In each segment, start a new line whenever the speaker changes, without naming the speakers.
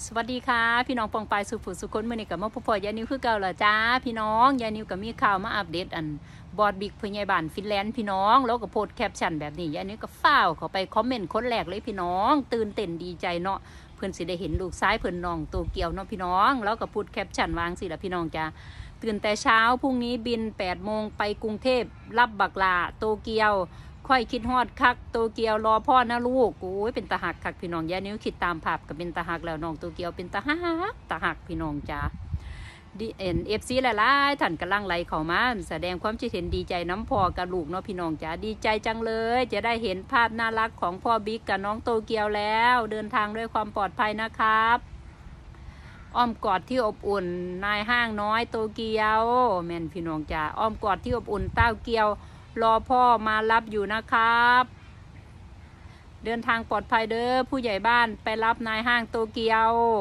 สวัสดีค่ะพี่น้องปองปายสุขุสุคนมื่อนี้กับมาพบยานิวคือเก่าเหรอจ้าพี่น้องยานิวกับมีข่าวมาอัปเดตบอดบิ๊กพยาบาลฟินแลนด์พี่น้องแล้วก็โพสแคปชั่นแบบนี้ยานิวก็ฟ้าวเข้าไปคอมเมนต์คนแรกเลยพี่น้องตื่นเต้นดีใจเนาะเพื่อนสิได้เห็นลูกซ้ายเพื่อนน้องโตเกียวเนาะพี่น้องแล้วก็พูดแคปชั่นวางสิละพี่น้องจ้าตื่นแต่เช้าพรุ่งนี้บิน8 โมงไปกรุงเทพรับบักลาโตเกียวค่อยคิดฮอดคักโตเกียวรอพ่อนะลูกโอ้ยเป็นตาหักคักพี่น้องยานิ้วคิดตามภาพกับเป็นตาหักแล้วน้องโตเกียวเป็นตาหักพี่น้องจ้าDNFC หลายๆท่านกำลังไหลเข้ามาแสดงความคิดเห็นดีใจน้ำพ่อกับลูกเนาะพี่น้องจ้าดีใจจังเลยจะได้เห็นภาพน่ารักของพ่อบิ๊กกับน้องโตเกียวแล้วเดินทางด้วยความปลอดภัยนะครับอ้อมกอดที่อบอุ่นนายห้างน้อยโตเกียวแม่นพี่น้องจ้าอ้อมกอดที่อบอุ่นเต้าเกียวรอพ่อมารับอยู่นะครับเดินทางปลอดภัยเด้อผู้ใหญ่บ้านไปรับนายห้างโตเกีย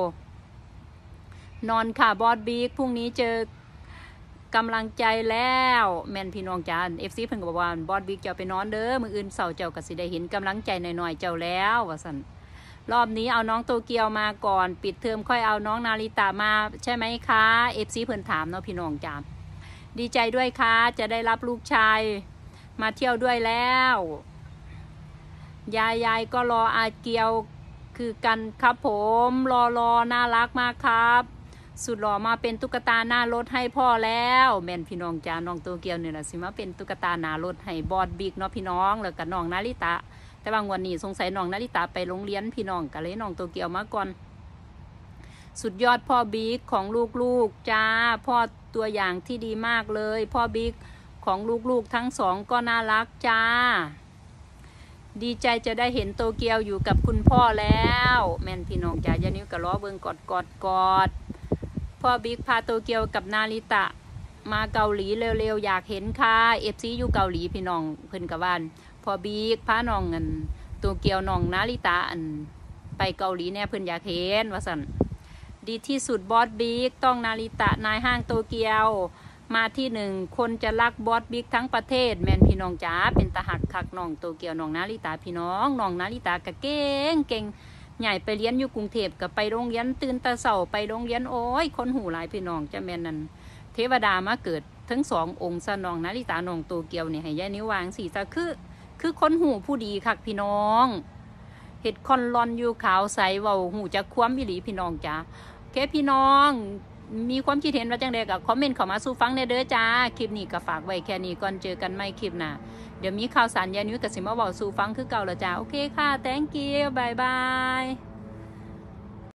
วนอนค่ะบอสบิ๊กพรุ่งนี้เจอกำลังใจแล้วแม่นพี่น้องจ้าFCเพิ่นก็บอกว่าบอสบิ๊กเจ้าไปนอนเด้อมื้ออื่นเสาร์เจ้าก็สิได้เห็นกำลังใจหน่อยๆเจ้าแล้วว่าซั่นรอบนี้เอาน้องโตเกียวมาก่อนปิดเทอมค่อยเอาน้องนาริตะมาใช่ไหมคะ FC เพิ่นถามเนาะพี่น้องจ้าดีใจด้วยค่ะจะได้รับลูกชายมาเที่ยวด้วยแล้วยายก็รออาเกียวคือกันครับผมรอน่ารักมากครับสุดหล่อมาเป็นตุ๊กตาหน้ารถให้พ่อแล้วแม่นพี่น้องจ้าน้องโตเกียวเนี่ยนะสิมาเป็นตุ๊กตาหน้ารถให้บอดบิ๊กเนาะพี่น้องแล้วกับน้องนาริตะแต่บางวันนี้สงสัยน้องนาริตะไปโรงเรียนพี่น้องก็เลยน้องโตเกียวมาก่อนสุดยอดพ่อบิ๊กของลูกๆจ้าพ่อตัวอย่างที่ดีมากเลยพ่อบิ๊กของลูกๆทั้งสองก็น่ารักจ้าดีใจจะได้เห็นโตเกียวอยู่กับคุณพ่อแล้วแม่นพี่น้องจ้ายานิ้วกะล้อเบิงกอดพ่อบิ๊กพาโตเกียวกับนาริตะมาเกาหลีเร็วๆอยากเห็นค่ะFCอยู่เกาหลีพี่น้องเพิ่นกับบ้านพ่อบิ๊กพาน้องโตเกียวน้องนาริตะไปเกาหลีเนี่ยเพิ่นอยากเห็นว่าสั่นดีที่สุดบอสบิ๊กต้องนาริตะนายห้างโตเกียวมาที่หนึ่งคนจะรักบอสบิ๊กทั้งประเทศแม่นพี่น้องจ๋าเป็นตาหักคักน้องโตเกียวน้องนาริตาพี่น้องน้องนาริตากะเก่งใหญ่ไปเรียนอยู่กรุงเทพกับไปโรงเรียนตื่นตาเสาไปโรงเรียนโอ้ยคนหูหลายพี่น้องจะแม่นนั่นเทวดามาเกิดทั้งสององค์ซะน้องนาริตาน้องโตเกียวเนี่ยให้ยายนิ้ววางสีซะคือคนหูผู้ดีคักพี่น้องเห็ดคอนลอนอยู่ขาวใสเว้าหูจะคว้ำอิหลีพี่น้องจ๋าแค่พี่น้องมีความคิดเห็นว่าจังใดกับคอมเมนต์เข้ามาสู่ฟังเด้อจ้าคลิปนี้ก็ฝากไว้แค่นี้ก่อนเจอกันไม่คลิปหน้าเดี๋ยวมีข่าวสารยานิ้วกับสิมาบอกสู่ฟังคือเก่าแล้วจ้าโอเคค่ะ thank you บาย